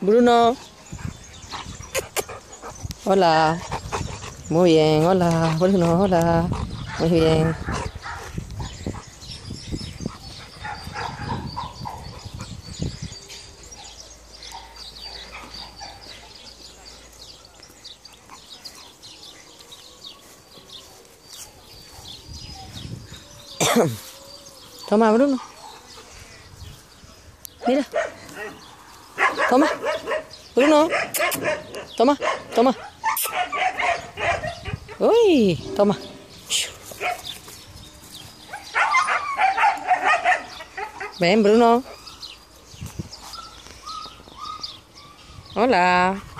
Bruno. Hola. Muy bien, hola. Bruno, hola. Muy bien. Toma, Bruno. Mira. Toma. Bruno. Toma, toma. Uy, toma. Ven, Bruno. Hola.